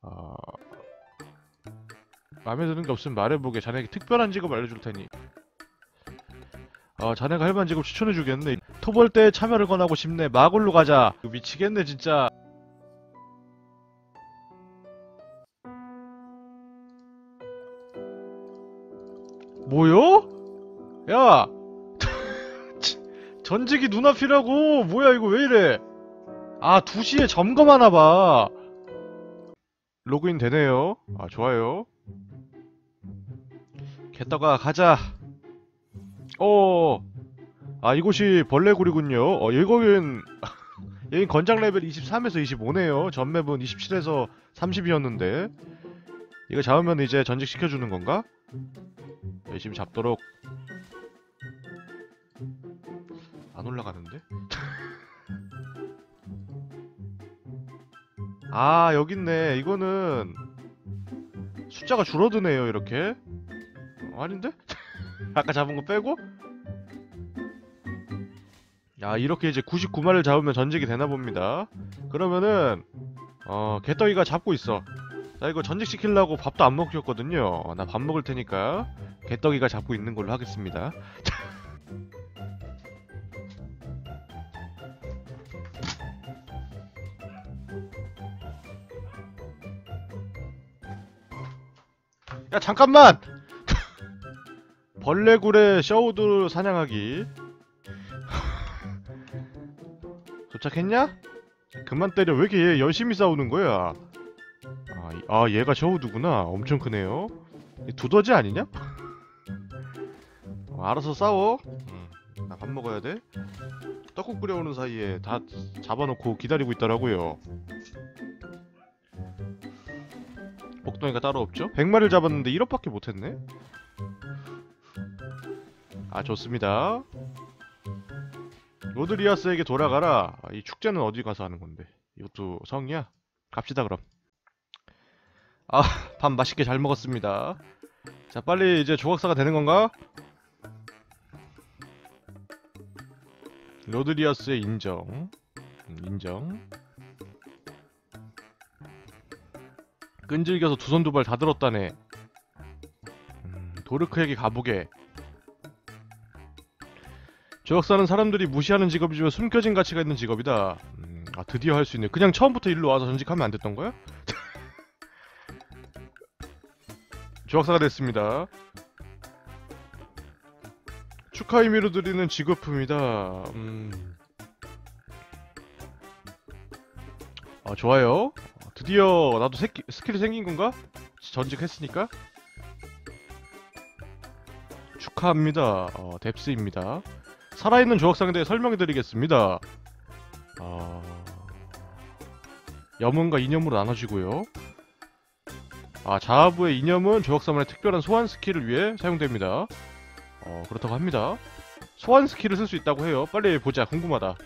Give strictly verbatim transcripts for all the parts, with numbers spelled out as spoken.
어... 마음에 드는 게 없으면 말해보게. 자네에게 특별한 직업 알려줄 테니. 어, 자네가 할 만한 직업 추천해주겠네. 토벌대에 참여를 권하고 싶네. 마골로 가자. 미치겠네 진짜. 뭐요? 야! 전직이 눈앞이라고! 뭐야 이거 왜 이래? 아, 두 시에 점검하나봐. 로그인 되네요. 아, 좋아요. 개떡아 가자. 어. 아, 이곳이 벌레굴이군요. 어, 여긴 여긴 건장 레벨 이십삼에서 이십오네요. 전 맵은 이십칠에서 삼십이었는데 이거 잡으면 이제 전직 시켜주는 건가? 열심히 잡도록. 안 올라가는데? 아, 여기 있네. 이거는 숫자가 줄어드네요, 이렇게. 어, 아닌데? 아까 잡은 거 빼고? 야, 이렇게 이제 구십구 마리를 잡으면 전직이 되나 봅니다. 그러면은 어, 개떡이가 잡고 있어. 나 이거 전직 시키려고 밥도 안 먹였거든요. 나 밥 먹을 테니까 개떡이가 잡고 있는 걸로 하겠습니다. 야, 잠깐만! 벌레굴의 셔우드 사냥하기. 도착했냐? 그만 때려. 왜 이렇게 얘 열심히 싸우는 거야? 아, 이- 아 얘가 셔우드구나. 엄청 크네요. 두더지 아니냐? 어, 알아서 싸워. 응. 나 밥 먹어야 돼. 떡국 끓여오는 사이에 다 잡아놓고 기다리고 있더라고요. 복덩이가 따로 없죠? 백 마리를 잡았는데 일억밖에 못했네? 아, 좋습니다. 로드리아스에게 돌아가라. 이 축제는 어디 가서 하는 건데? 이것도 성이야? 갑시다 그럼. 아, 밥 맛있게 잘 먹었습니다. 자, 빨리 이제 조각사가 되는 건가? 로드리아스의 인정. 음, 인정. 끈질겨서 두 손 두 발 다 들었다네. 음, 도르크에게 가보게. 조각사는 사람들이 무시하는 직업이지만 숨겨진 가치가 있는 직업이다. 음, 아, 드디어 할 수 있네. 그냥 처음부터 일로 와서 전직하면 안 됐던 거야? 조각사가 됐습니다. 축하 의미로 드리는 직업품이다. 음... 아, 좋아요. 드디어 나도 새끼, 스킬이 생긴 건가? 전직했으니까? 축하합니다. 어, 뎁스입니다. 살아있는 조각상에 대해 설명해드리겠습니다. 어... 염원과 이념으로 나눠지고요. 아, 자하부의 이념은 조각사만의 특별한 소환 스킬을 위해 사용됩니다. 어, 그렇다고 합니다. 소환 스킬을 쓸 수 있다고 해요. 빨리 보자. 궁금하다.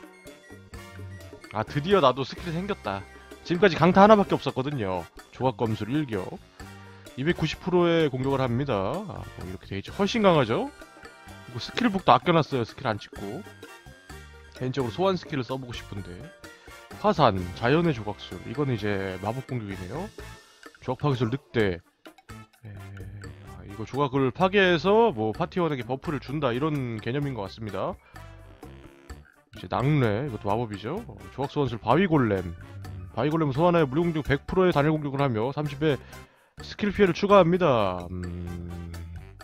아, 드디어 나도 스킬이 생겼다. 지금까지 강타 하나밖에 없었거든요. 조각 검술 일격. 이백구십 퍼센트의 공격을 합니다. 아, 뭐 이렇게 돼있죠. 훨씬 강하죠? 이거 스킬북도 아껴놨어요. 스킬 안 찍고. 개인적으로 소환 스킬을 써보고 싶은데. 화산, 자연의 조각술. 이건 이제 마법 공격이네요. 조각 파괴술 늑대. 에... 아, 이거 조각을 파괴해서 뭐 파티원에게 버프를 준다 이런 개념인 것 같습니다. 이제 낙뢰, 이것도 마법이죠. 어, 조각 소환술 바위골렘. 바위골렘 소환하여 무료공격 백 퍼센트의 단일 공격을 하며 삼십 배 스킬 피해를 추가합니다. 음...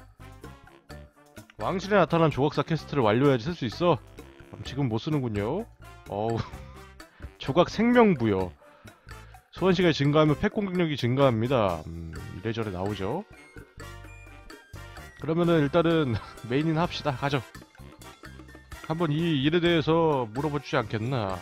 왕실에 나타난 조각사 캐스트를 완료해야지 쓸 수 있어. 음, 지금 못 쓰는군요. 어우. 조각 생명부여. 소환 시간이 증가하면 팩 공격력이 증가합니다. 음, 이래저래 나오죠. 그러면은 일단은 메인인 합시다. 가죠. 한번 이 일에 대해서 물어봐주지 않겠나.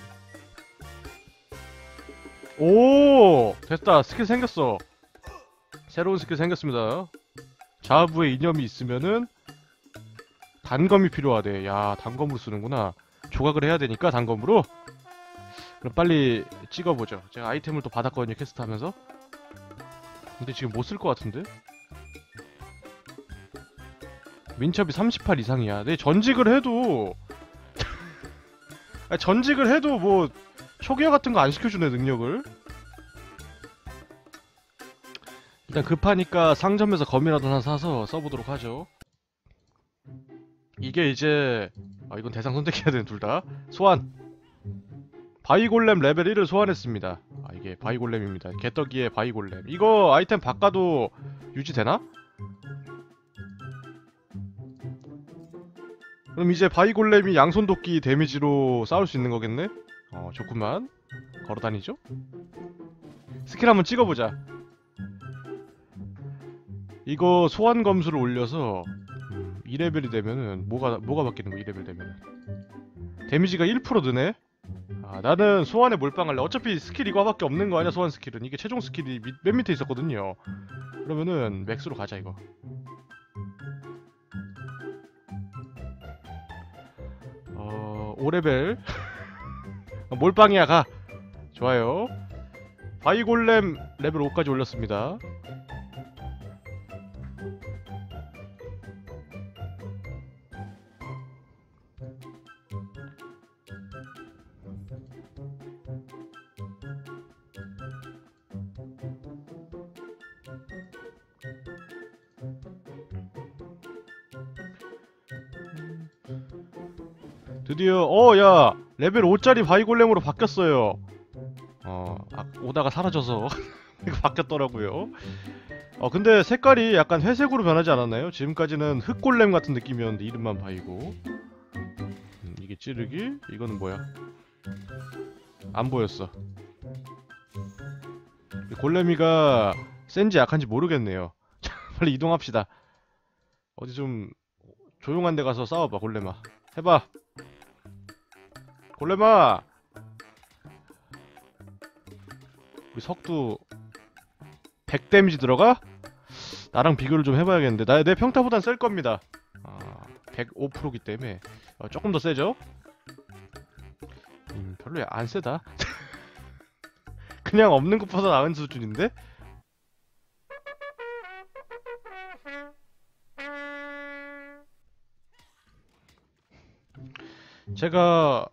오! 됐다. 스킬 생겼어. 새로운 스킬 생겼습니다. 자부의 이념이 있으면은 단검이 필요하대. 야, 단검으로 쓰는구나. 조각을 해야 되니까 단검으로. 그럼 빨리 찍어보죠. 제가 아이템을 또 받았거든요, 캐스트 하면서. 근데 지금 못 쓸 것 같은데? 민첩이 삼십팔 이상이야. 내 전직을 해도 아니, 전직을 해도 뭐 초기화 같은 거 안 시켜주네, 능력을. 일단 급하니까 상점에서 검이라도 하나 사서 써보도록 하죠. 이게 이제 아 이건 대상 선택해야 되는 둘다 소환. 바이골렘 레벨 일을 소환했습니다. 아 이게 바이골렘입니다. 개떡이의 바이골렘. 이거 아이템 바꿔도 유지되나? 그럼 이제 바이골렘이 양손도끼 데미지로 싸울 수 있는 거겠네? 어 좋구만. 걸어다니죠? 스킬 한번 찍어보자. 이거 소환 검수를 올려서 음, 이 레벨이 되면은 뭐가 뭐가 바뀌는 거야? 이 레벨 되면은 데미지가 일 퍼센트 느네? 아 나는 소환에 몰빵할래. 어차피 스킬 이거밖에 없는 거 아니야. 소환 스킬은 이게 최종 스킬이 밑, 맨 밑에 있었거든요. 그러면은 맥스로 가자 이거. 어... 오 레벨 몰빵이야 가. 좋아요. 바이골렘 레벨 오까지 올렸습니다. 드디어 어 야 레벨 오짜리 바이골렘으로 바뀌었어요. 어 아, 오다가 사라져서 이거 바뀌었더라고요. 어 근데 색깔이 약간 회색으로 변하지 않았나요? 지금까지는 흑골렘 같은 느낌이었는데 이름만 바이고. 음, 이게 찌르기? 이거는 뭐야? 안 보였어. 골렘이가 센지 약한지 모르겠네요. 빨리 이동합시다. 어디 좀 조용한 데 가서 싸워봐 골렘아. 해봐 골렘아. 우리 석두 백 데미지 들어가? 나랑 비교를 좀 해봐야겠는데 나, 내 평타보단 셀 겁니다. 아, 백오 퍼센트이기 때문에 어, 조금 더 세죠? 음, 별로 안 세다. 그냥 없는 것보다 나은 수준인데? 제가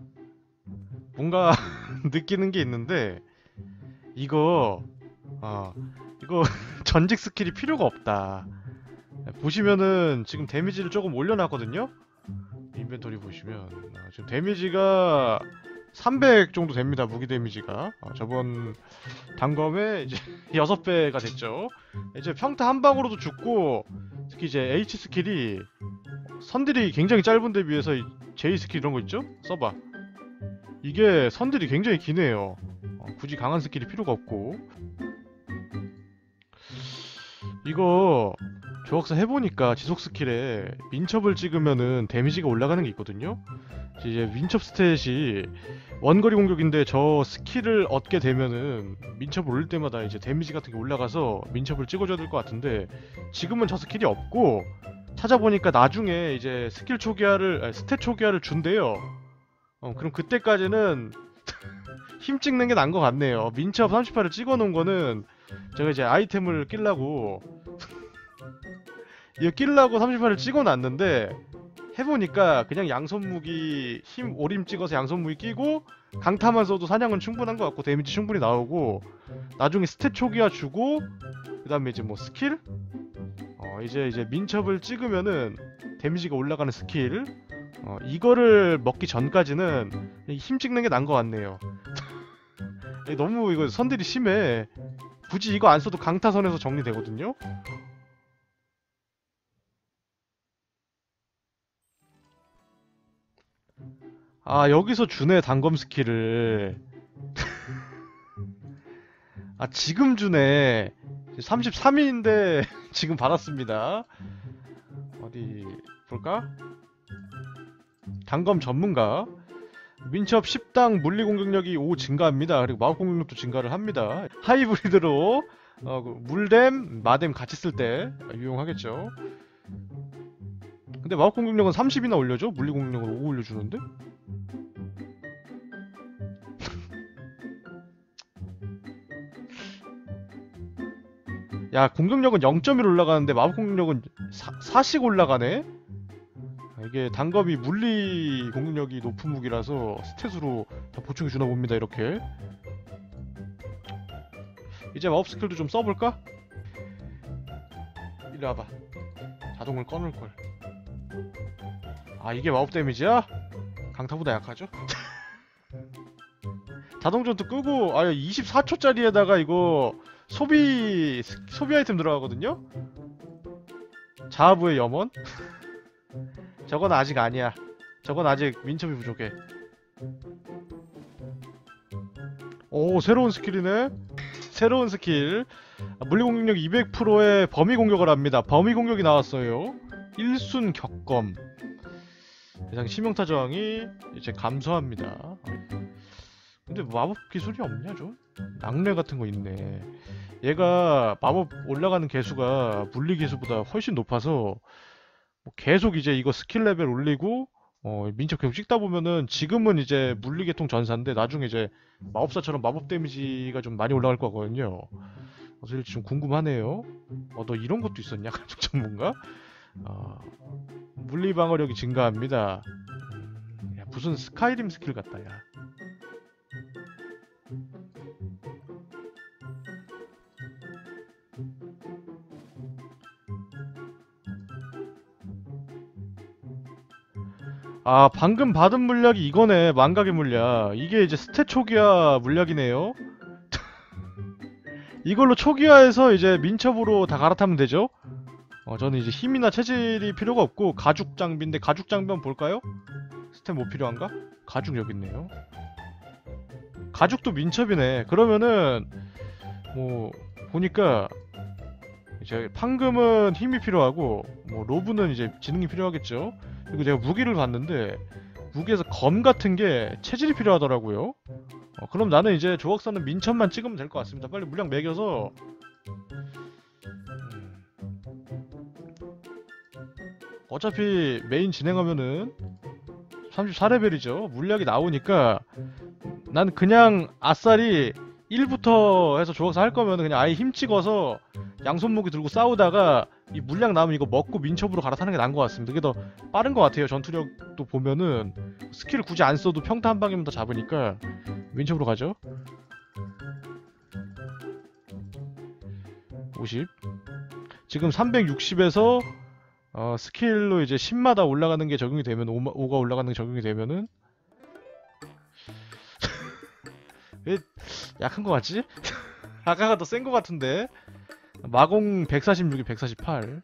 뭔가 느끼는 게 있는데 이거 어 이거 전직 스킬이 필요가 없다. 보시면은 지금 데미지를 조금 올려놨거든요? 인벤토리 보시면 어, 지금 데미지가 삼백 정도 됩니다. 무기 데미지가 어, 저번 단검에 이제 여섯 배가 됐죠. 이제 평타 한 방으로도 죽고 특히 이제 H 스킬이 선딜이 굉장히 짧은 데 비해서 J 스킬 이런 거 있죠? 써봐. 이게 선딜이 굉장히 기네요. 어, 굳이 강한 스킬이 필요가 없고. 이거 조각사 해보니까 지속 스킬에 민첩을 찍으면은 데미지가 올라가는 게 있거든요? 이제 민첩 스탯이 원거리 공격인데 저 스킬을 얻게 되면은 민첩을 올릴 때마다 이제 데미지 같은 게 올라가서 민첩을 찍어줘야 될 것 같은데 지금은 저 스킬이 없고 찾아보니까 나중에 이제 스킬 초기화를 아니, 스탯 초기화를 준대요. 어 그럼 그때까지는 힘 찍는 게 나은 것 같네요. 민첩 삼십팔을 찍어놓은 거는 제가 이제 아이템을 끼려고 이거 끼려고 삼십팔을 찍어놨는데 해보니까 그냥 양손무기 힘 오림 찍어서 양손무기 끼고 강타만 써도 사냥은 충분한 것 같고 데미지 충분히 나오고 나중에 스탯 초기화 주고 그 다음에 이제 뭐 스킬? 어 이제 이제 민첩을 찍으면은 데미지가 올라가는 스킬 어 이거를 먹기 전까지는 힘 찍는 게 나은 것 같네요. 너무 이거 선들이 심해. 굳이 이거 안 써도 강타선에서 정리되거든요? 아 여기서 주네 단검 스킬을. 아 지금 주네. 삼십삼 일인데 지금 받았습니다. 어디 볼까? 단검 전문가 민첩 십 당 물리 공격력이 오 증가합니다. 그리고 마법 공격력도 증가를 합니다. 하이브리드로 어, 그 물댐, 마댐 같이 쓸 때 유용하겠죠. 근데 마법 공격력은 삼십이나 올려줘? 물리 공격력은 오 올려주는데? 야 공격력은 영 점 일 올라가는데 마법 공격력은 사, 사씩 올라가네? 이게 단검이 물리 공격력이 높은 무기라서 스탯으로 다 보충해주나 봅니다. 이렇게 이제 마법 스킬도 좀 써볼까? 일로 와봐. 자동을 꺼놓을걸. 아 이게 마법 데미지야? 강타보다 약하죠? 자동 전투 끄고 아 이십사 초짜리에다가 이거 소비 소비 아이템 들어가거든요? 자하부의 염원? 저건 아직 아니야. 저건 아직 민첩이 부족해. 오 새로운 스킬이네? 새로운 스킬. 아, 물리 공격력 이백 퍼센트의 범위 공격을 합니다. 범위 공격이 나왔어요. 일순 격검. 대상 치명타 저항이 이제 감소합니다. 근데 마법 기술이 없냐 좀? 낙뢰 같은 거 있네. 얘가 마법 올라가는 개수가 물리 기술보다 훨씬 높아서 뭐 계속 이제 이거 스킬 레벨 올리고 어 민첩 계속 찍다 보면은 지금은 이제 물리계통 전사인데 나중에 이제 마법사처럼 마법 데미지가 좀 많이 올라갈 거거든요. 그래서 좀 궁금하네요. 어 너 이런 것도 있었냐? 가축 전문가? 어, 물리 방어력이 증가합니다. 음, 야, 무슨 스카이림 스킬 같다 야. 아 방금 받은 물약이 이거네. 망각의 물약. 이게 이제 스탯 초기화 물약이네요. 이걸로 초기화해서 이제 민첩으로 다 갈아타면 되죠. 어 저는 이제 힘이나 체질이 필요가 없고 가죽 장비인데 가죽 장비 한번 볼까요? 스탯 뭐 필요한가? 가죽 여기 있네요. 가죽도 민첩이네. 그러면은 뭐 보니까 이제 판금은 힘이 필요하고 뭐 로브는 이제 지능이 필요하겠죠. 그리고 제가 무기를 봤는데 무기에서 검 같은 게 체질이 필요하더라고요. 어, 그럼 나는 이제 조각사는 민첩만 찍으면 될 것 같습니다. 빨리 물량 매겨서 음. 어차피 메인 진행하면은 삼십사 레벨이죠. 물약이 나오니까 난 그냥 아싸리 일부터 해서 조각사 할 거면 그냥 아예 힘 찍어서 양손무기 들고 싸우다가 이 물량 남으면 이거 먹고 민첩으로 갈아타는 게 나은 것 같습니다. 그게 더 빠른 것 같아요. 전투력도 보면은 스킬 굳이 안 써도 평타 한 방이면 더 잡으니까 민첩으로 가죠. 오십. 지금 삼백육십에서 어, 스킬로 이제 십마다 올라가는 게 적용이 되면 오, 오가 올라가는 게 적용이 되면은 왜 약한 거 같지? 아까가 더 센 거 같은데. 마공 백사십육이 백사십팔.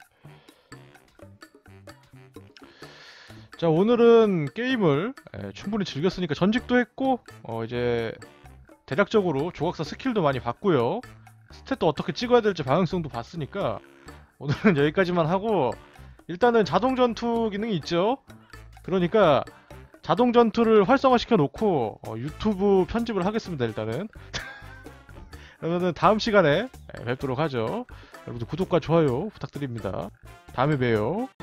자 오늘은 게임을 에, 충분히 즐겼으니까 전직도 했고 어 이제 대략적으로 조각사 스킬도 많이 봤고요. 스탯도 어떻게 찍어야 될지 방향성도 봤으니까 오늘은 여기까지만 하고 일단은 자동 전투 기능이 있죠. 그러니까 자동 전투를 활성화 시켜 놓고 어, 유튜브 편집을 하겠습니다. 일단은 그러면은 다음 시간에 뵙도록 하죠. 여러분들 구독과 좋아요 부탁드립니다. 다음에 봬요.